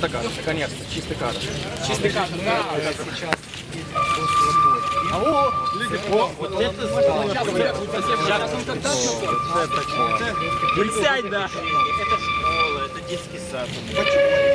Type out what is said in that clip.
Кадр, наконец-то, чистый кадр. Чистый кадр, да. Сейчас. Вот это присядь, да. Это школа, это детский сад.